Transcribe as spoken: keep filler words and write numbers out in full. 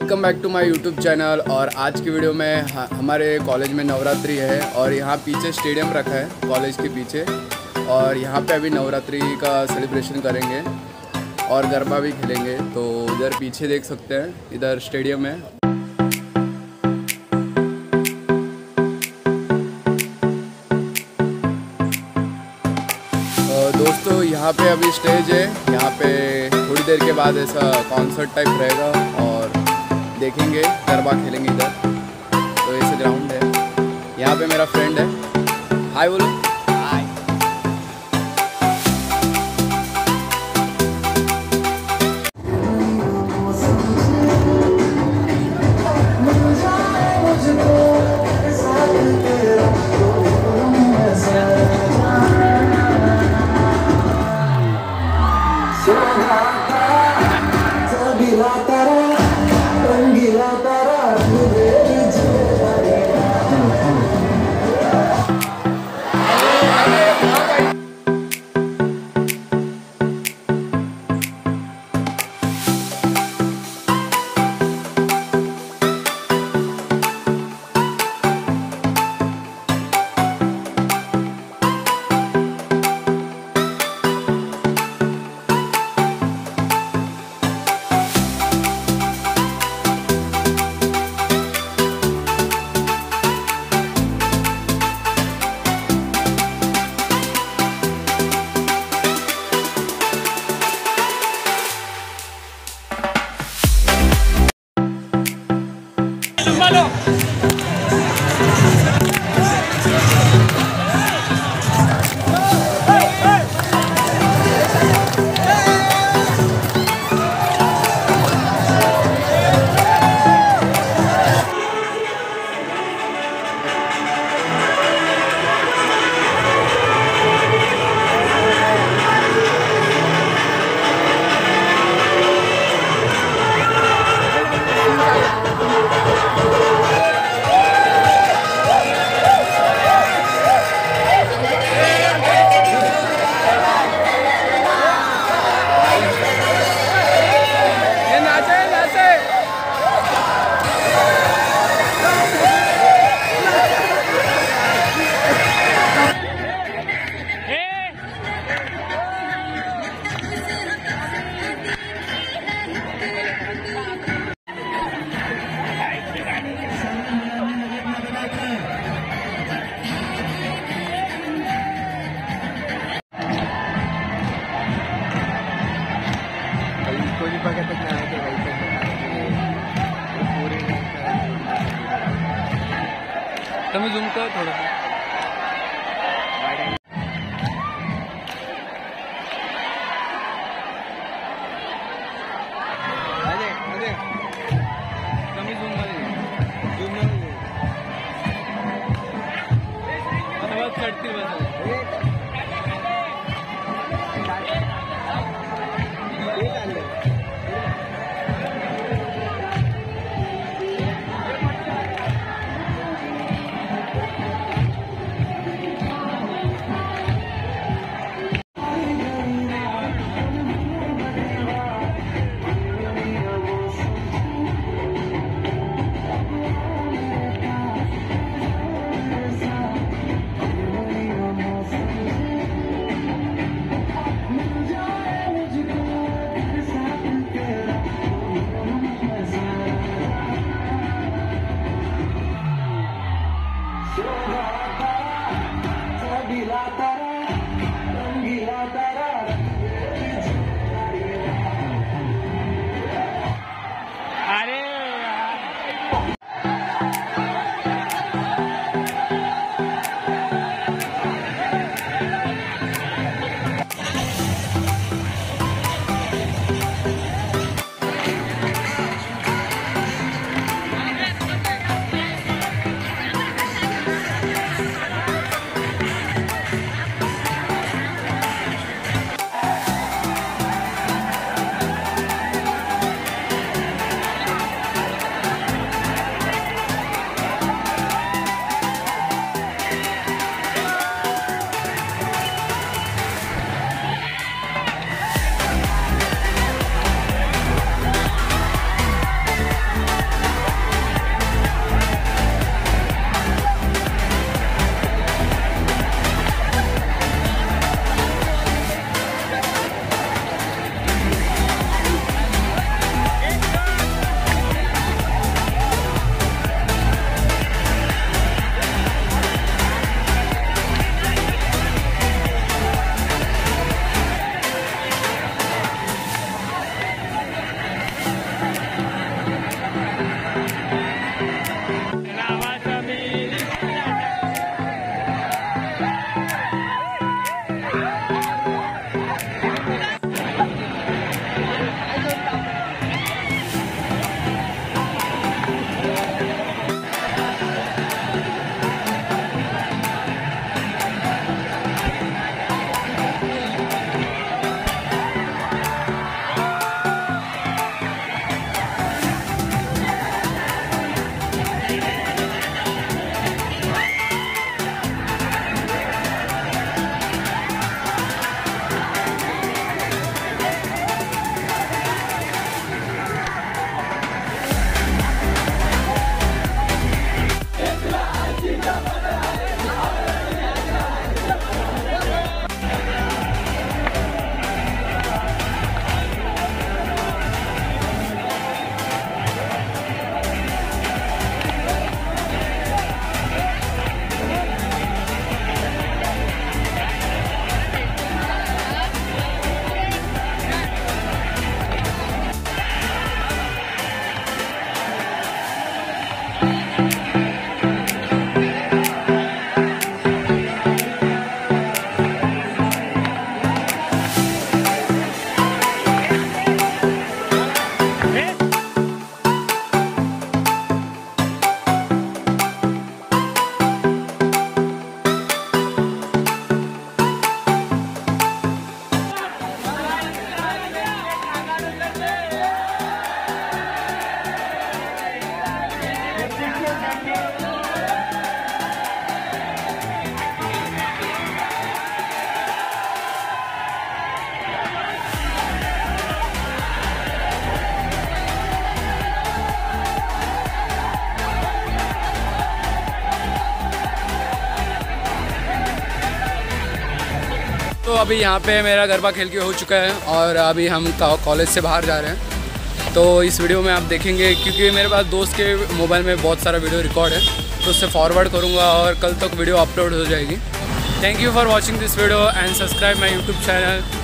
Welcome back to my YouTube channel. और आज की वीडियो में हमारे कॉलेज में नवरात्रि है और यहाँ पीछे स्टेडियम रखा है कॉलेज के पीछे, और यहाँ पे अभी नवरात्रि का सेलिब्रेशन करेंगे और गरबा भी खेलेंगे। तो इधर पीछे देख सकते हैं, इधर स्टेडियम है। दोस्तों यहाँ पे अभी स्टेज है, यहाँ पे थोड़ी देर के बाद ऐसा कॉन्सर्ट टाइप रहेगा और देखेंगे गरबा खेलेंगे इधर। तो ऐसे ग्राउंड है, यहाँ पे मेरा फ्रेंड है। हाय बोलो। हाय। तुम्हें जूम कर थोड़ा सा। अरे अरे कमी जूम वाली जूम वाली मतलब चढ़ती बस अभी यहाँ पे मेरा गरबा खेल के हो चुका है और अभी हम कॉलेज से बाहर जा रहे हैं। तो इस वीडियो में आप देखेंगे, क्योंकि मेरे पास दोस्त के मोबाइल में बहुत सारा वीडियो रिकॉर्ड है, तो उससे फॉरवर्ड करूँगा और कल तक वीडियो अपलोड हो जाएगी। Thank you for watching this video and subscribe my YouTube channel.